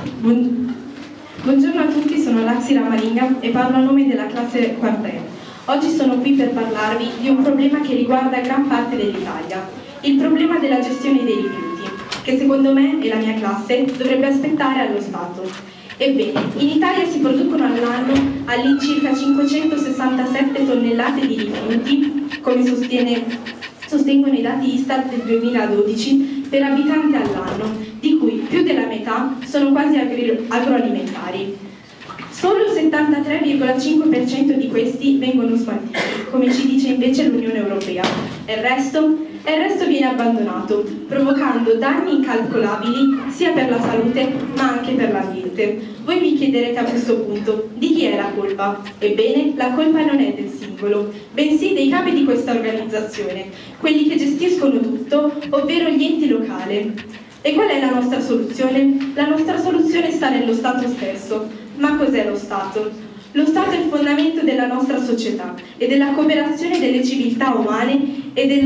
Buongiorno a tutti, sono Laxi Ramalinga e parlo a nome della classe quarta E. Oggi sono qui per parlarvi di un problema che riguarda gran parte dell'Italia, il problema della gestione dei rifiuti, che secondo me e la mia classe dovrebbe aspettare allo Stato. Ebbene, in Italia si producono all'anno all'incirca 567 tonnellate di rifiuti, come sostengono i dati Istat del 2012, per abitante all'anno, di cui più della metà sono quasi agroalimentari. Solo il 73,5% di questi vengono smaltiti, come ci dice invece l'Unione Europea, e il resto viene abbandonato, provocando danni incalcolabili sia per la salute ma anche per l'ambiente. Voi vi chiederete a questo punto di chi è la colpa? Ebbene, la colpa non è del singolo, bensì dei capi di questa organizzazione, quelli che gestiscono tutto, ovvero gli enti locali. E qual è la nostra soluzione? La nostra soluzione sta nello Stato stesso. Ma cos'è lo Stato? Lo Stato è il fondamento della nostra società e della cooperazione delle civiltà umane è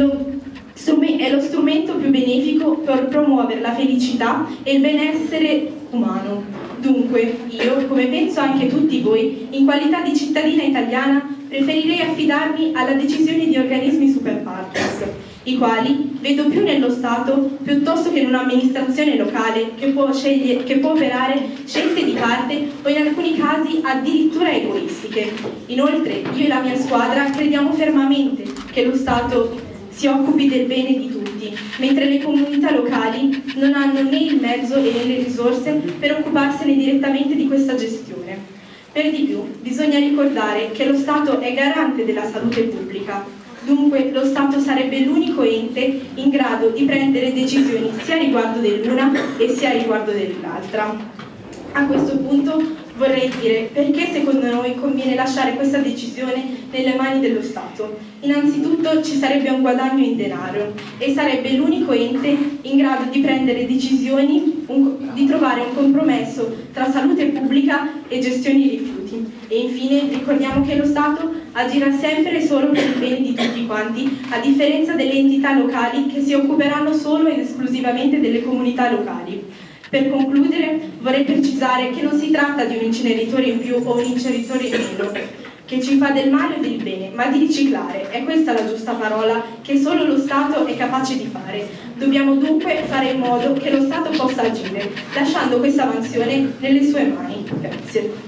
lo strumento più benefico per promuovere la felicità e il benessere umano. Dunque, io, come penso anche tutti voi, in qualità di cittadina italiana, preferirei affidarmi alla decisione di organismi super partes, i quali vedo più nello Stato piuttosto che in un'amministrazione locale che può operare scelte di parte o in alcuni casi addirittura egoistiche. Inoltre, io e la mia squadra crediamo fermamente che lo Stato si occupi del bene di tutti, mentre le comunità locali non hanno né il mezzo e né le risorse per occuparsene direttamente di questa gestione. Per di più, bisogna ricordare che lo Stato è garante della salute pubblica, dunque lo Stato sarebbe l'unico ente in grado di prendere decisioni sia a riguardo dell'una e sia a riguardo dell'altra. A questo punto vorrei dire perché secondo noi conviene lasciare questa decisione nelle mani dello Stato. Innanzitutto ci sarebbe un guadagno in denaro e sarebbe l'unico ente in grado di prendere decisioni, di trovare un compromesso tra salute pubblica e gestione dei rifiuti. E infine ricordiamo che lo Stato agirà sempre e solo per il bene di tutti quanti, a differenza delle entità locali che si occuperanno solo ed esclusivamente delle comunità locali. Per concludere, vorrei precisare che non si tratta di un inceneritore in più o un inceneritore in meno, che ci fa del male o del bene, ma di riciclare. È questa la giusta parola che solo lo Stato è capace di fare. Dobbiamo dunque fare in modo che lo Stato possa agire, lasciando questa mansione nelle sue mani. Grazie.